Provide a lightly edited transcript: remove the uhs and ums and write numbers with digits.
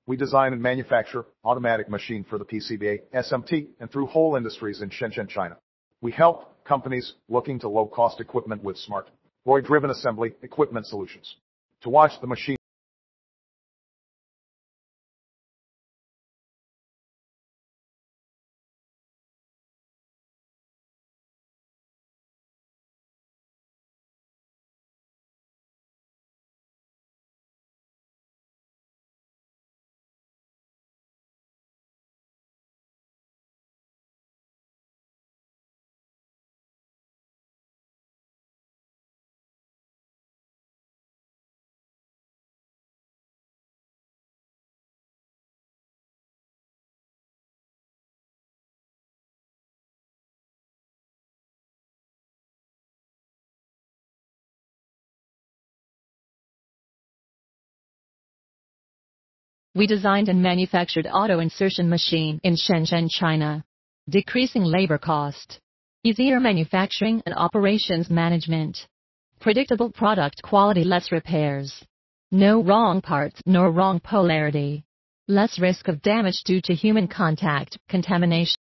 We design and manufacture automatic machine for the PCB, SMT, and through whole industries in Shenzhen, China. We help companies looking to low-cost equipment with smart, ROI-driven assembly equipment solutions. To watch the machine, We designed and manufactured auto insertion machine in Shenzhen, China, decreasing labor cost, easier manufacturing and operations management, predictable product quality, less repairs, no wrong parts nor wrong polarity, less risk of damage due to human contact, contamination.